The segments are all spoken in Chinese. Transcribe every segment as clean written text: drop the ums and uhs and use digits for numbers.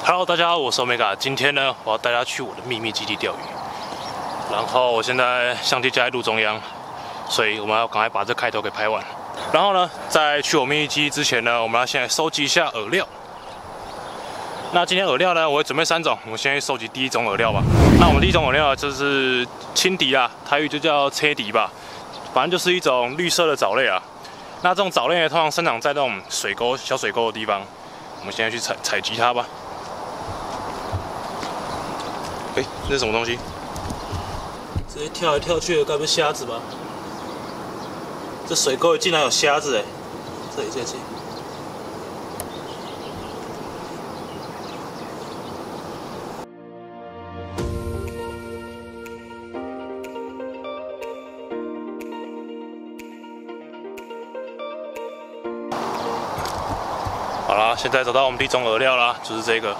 Hello， 大家好，我是 Omega。今天呢，我要带大家去我的秘密基地钓鱼。然后我现在相机架在路中央，所以我们要赶快把这开头给拍完。然后呢，在去我秘密基地之前呢，我们要先来收集一下饵料。那今天饵料呢，我会准备3种。我们先去收集第一种饵料吧。那我们第一种饵料就是青笛啊，台语就叫车笛吧，反正就是一种绿色的藻类啊。那这种藻类呢，通常生长在那种水沟、小水沟的地方。我们现在去采集它吧。这是什么东西？直接跳来跳去的，该不是虾子吧？这水沟里竟然有虾子哎！这里。好啦，现在找到我们第一种饵料啦，就是这个。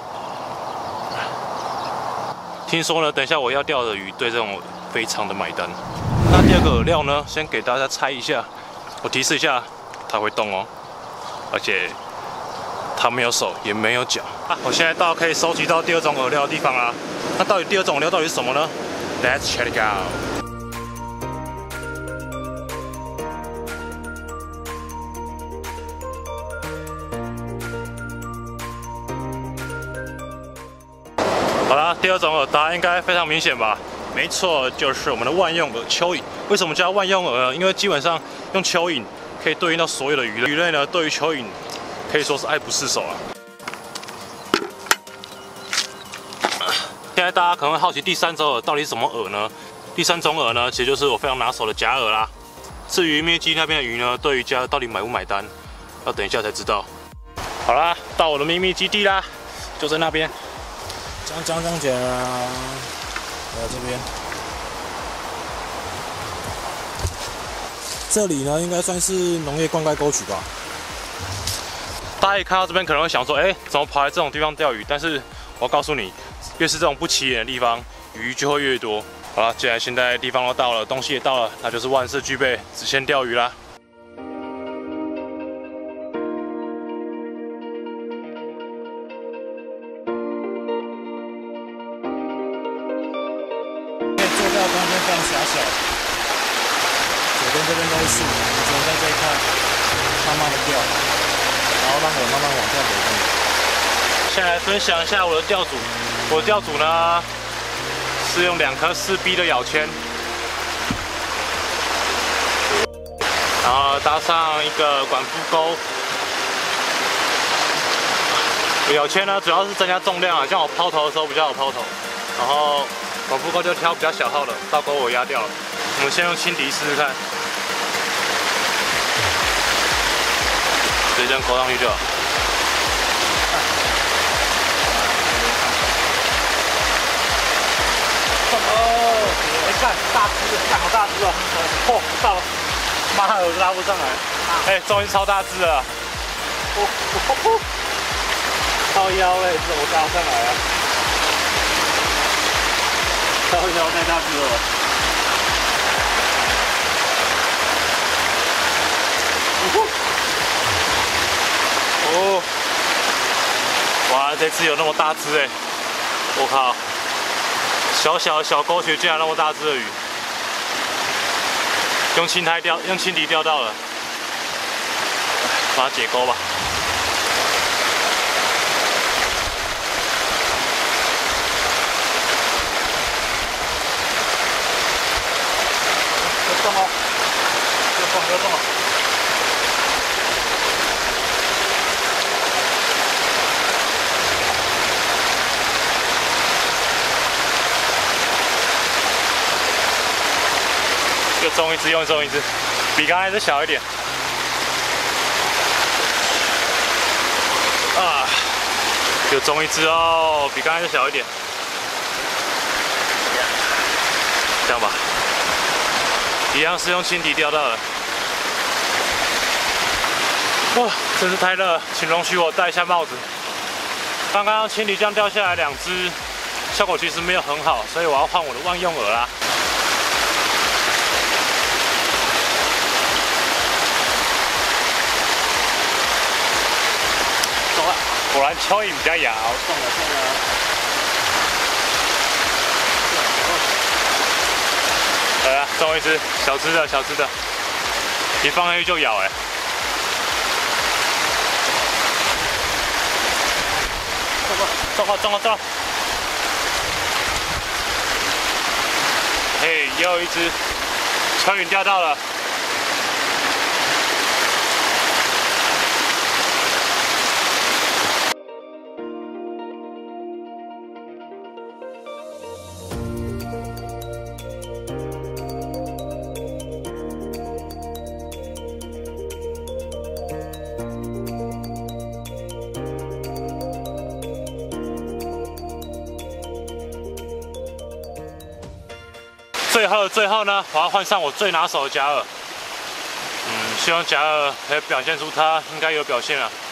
听说呢，等一下我要钓的鱼对这种非常的买单。那第二个饵料呢，先给大家猜一下，我提示一下，它会动哦，而且它没有手也没有脚。我现在到可以收集到第二种饵料的地方啦。那到底第二种饵料到底是什么呢 ？Let's check it out。好啦，第二种饵答案应该非常明显吧？没错，就是我们的万用饵蚯蚓。为什么叫万用饵呢？因为基本上用蚯蚓可以对应到所有的鱼类。鱼类呢，对于蚯蚓可以说是爱不释手啊。现在大家可能会好奇第三种饵到底是什么饵呢？第三种饵呢，其实就是我非常拿手的假饵啦。至于秘密基地那边的鱼呢，对于假饵到底买不买单，要等一下才知道。好啦，到我的秘密基地啦，就在那边。讲，来这边。这里呢，应该算是农业灌溉沟渠吧。大家一看到这边，可能会想说，怎么跑来这种地方钓鱼？但是我要告诉你，越是这种不起眼的地方，鱼就会越多。好了，既然现在地方都到了，东西也到了，那就是万事俱备，只限钓鱼啦。空间非常狭小，左边这边都是树，你只能在这一看，慢慢的钓，然后让我慢慢往下流动。先来分享一下我的钓组，我的钓组呢是用2颗4B 的咬签，然后搭上一个管夫钩。咬签呢主要是增加重量啊，像我抛投的时候比较好抛投，然后。管夫钩就挑比较小号的，倒钩我压掉了。我们先用轻笛试试看，直接这样勾上去就好。看大只，看好大只哦！哦，到，妈的，我拉不上来。终于超大只了！靠腰嘞，怎么拉上来啊？太大只了！哦，哇，这次有那么大只哎！我靠，小沟渠竟然那么大只的鱼，用轻笛钓到了，把它解钩吧。不要动了！又中一只，又中一只，比刚才是小一点。啊，又中一只哦，比刚才是小一点。这样吧。一样是用轻笛钓到的。哇，真是太热了，请容许我戴一下帽子。刚刚轻笛这样钓下来2只，效果其实没有很好，所以我要换我的万用饵啦。走了， 果然蚯蚓比较咬，中了中了。来啊，中一只小只的，小只的，一放下去就咬哎。中了！嘿，又一只蚯蚓钓到了。 最后呢，我要换上我最拿手的假饵。希望假饵可以表现出它应该有表现啊。